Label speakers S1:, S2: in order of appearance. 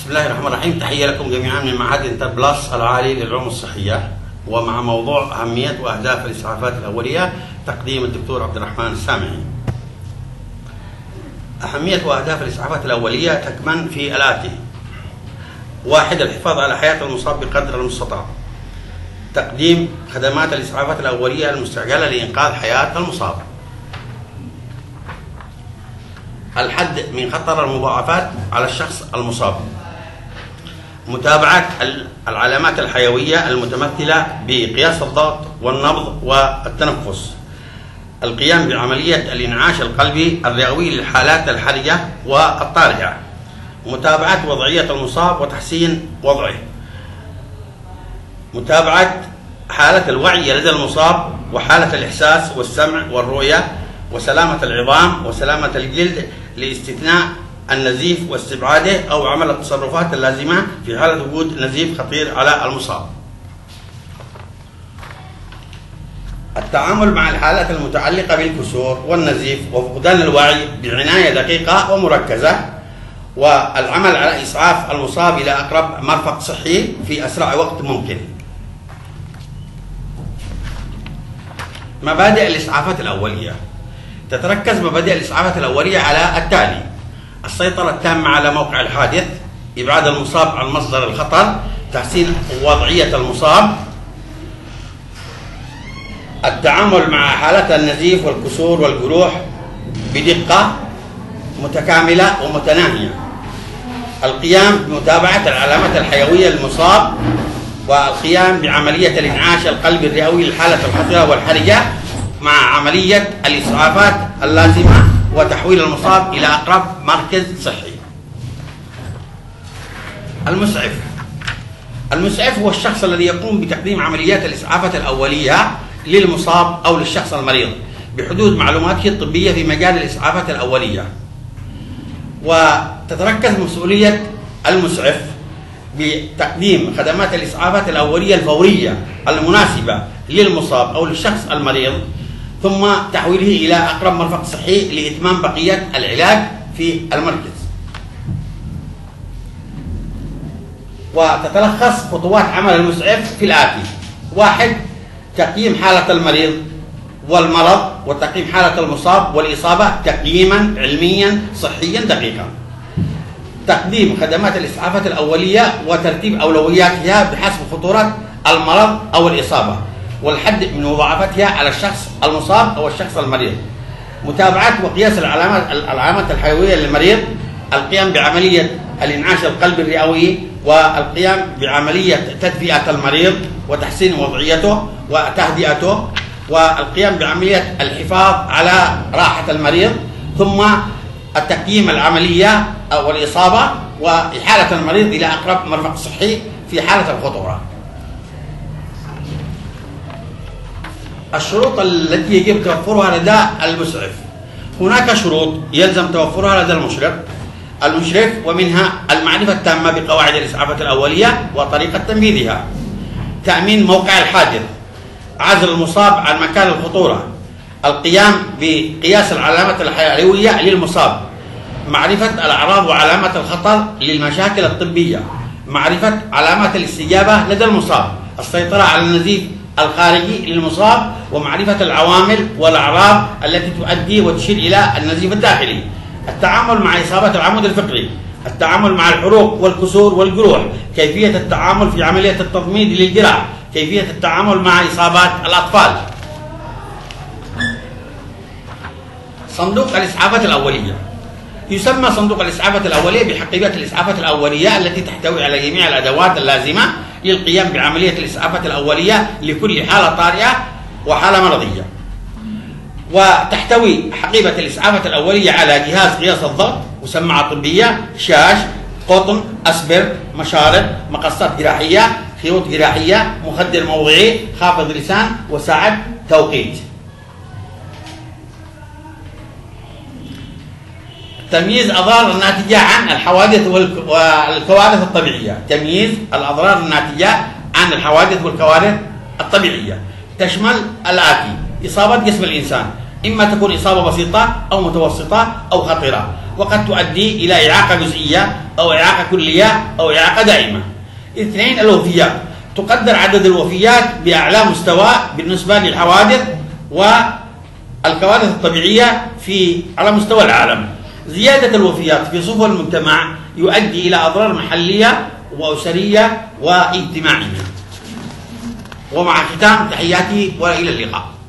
S1: بسم الله الرحمن الرحيم. تحية لكم جميعا من معهد انتر بلس العالي للعلوم الصحية، ومع موضوع أهمية وأهداف الإسعافات الأولية تقديم الدكتور عبد الرحمن السامعي. أهمية وأهداف الإسعافات الأولية تكمن في الآتي: 1. الحفاظ على حياة المصاب بقدر المستطاع. تقديم خدمات الإسعافات الأولية المستعجلة لإنقاذ حياة المصاب. الحد من خطر المضاعفات على الشخص المصاب. متابعة العلامات الحيوية المتمثلة بقياس الضغط والنبض والتنفس. القيام بعملية الإنعاش القلبي الرئوي للحالات الحرجة والطارئة. متابعة وضعية المصاب وتحسين وضعه. متابعة حالة الوعي لدى المصاب وحالة الإحساس والسمع والرؤية وسلامة العظام وسلامة الجلد لاستثناء النزيف واستبعاده أو عمل التصرفات اللازمة في حالة وجود نزيف خطير على المصاب. التعامل مع الحالات المتعلقة بالكسور والنزيف وفقدان الوعي بعناية دقيقة ومركزة، والعمل على إسعاف المصاب إلى أقرب مرفق صحي في أسرع وقت ممكن. مبادئ الإسعافات الأولية. تتركز مبادئ الإسعافات الأولية على التالي: السيطرة التامة على موقع الحادث، إبعاد المصاب عن مصدر الخطر، تحسين وضعية المصاب، التعامل مع حالات النزيف والكسور والجروح بدقة متكاملة ومتناهية، القيام بمتابعة العلامات الحيوية للمصاب، والقيام بعملية الإنعاش القلبي الرئوي للحالة الخطرة والحرجة مع عملية الإسعافات اللازمة وتحويل المصاب إلى أقرب مركز صحي. المسعف هو الشخص الذي يقوم بتقديم عمليات الإسعافات الأولية للمصاب أو للشخص المريض بحدود معلوماته الطبية في مجال الإسعافات الأولية. وتتركز مسؤولية المسعف بتقديم خدمات الإسعافات الأولية الفورية المناسبة للمصاب أو للشخص المريض، ثم تحويله إلى أقرب مرفق صحي لإتمام بقية العلاج في المركز. وتتلخص خطوات عمل المسعف في الآتي: 1. تقييم حالة المريض والمرض وتقييم حالة المصاب والإصابة تقييما علميا صحيا دقيقا. تقديم خدمات الإسعافات الأولية وترتيب أولوياتها بحسب خطورة المرض أو الإصابة والحد من مضاعفتها على الشخص المصاب أو الشخص المريض. متابعة وقياس العلامات الحيوية للمريض. القيام بعملية الإنعاش القلبي الرئوي والقيام بعملية تدفئة المريض وتحسين وضعيته وتهدئته، والقيام بعملية الحفاظ على راحة المريض، ثم التقييم العملية أو الإصابة وإحالة المريض إلى أقرب مرفق صحي في حالة الخطورة. الشروط التي يجب توفرها لدى المسعف. هناك شروط يلزم توفرها لدى المشرف، ومنها المعرفة التامة بقواعد الإسعافات الأولية وطريقة تنفيذها، تأمين موقع الحادث، عزل المصاب عن مكان الخطورة، القيام بقياس العلامات الحيوية للمصاب، معرفة الأعراض وعلامات الخطر للمشاكل الطبية، معرفة علامات الاستجابة لدى المصاب، السيطرة على النزيف الخارجي للمصاب، ومعرفة العوامل والأعراض التي تؤدي وتشير إلى النزيف الداخلي، التعامل مع إصابات العمود الفقري، التعامل مع الحروق والكسور والجروح، كيفية التعامل في عملية التضميد للجراح، كيفية التعامل مع إصابات الأطفال. صندوق الإسعافات الأولية. يسمى صندوق الإسعافات الأولية بحقيبة الإسعافات الأولية التي تحتوي على جميع الأدوات اللازمة للقيام بعملية الإسعافات الأولية لكل حالة طارئة وحالة مرضية. وتحتوي حقيبة الإسعافات الأولية على جهاز قياس الضغط وسماعة طبية، شاش، قطن، أسبر، مشارط، مقصات جراحية، خيوط جراحية، مخدر موضعي، خافض لسان، وساعة توقيت. تمييز الأضرار الناتجة عن الحوادث والكوارث الطبيعية. تمييز الأضرار الناتجة عن الحوادث والكوارث الطبيعية تشمل الآتي: إصابة جسم الإنسان، إما تكون إصابة بسيطة أو متوسطة أو خطيرة، وقد تؤدي إلى إعاقة جزئية أو إعاقة كلية أو إعاقة دائمة. اثنين، الوفيات. تقدر عدد الوفيات بأعلى مستوى بالنسبة للحوادث والكوارث الطبيعية على مستوى العالم. زيادة الوفيات في صفوف المجتمع يؤدي إلى أضرار محلية وأسرية واجتماعية. ومع ختام تحياتي وإلى اللقاء.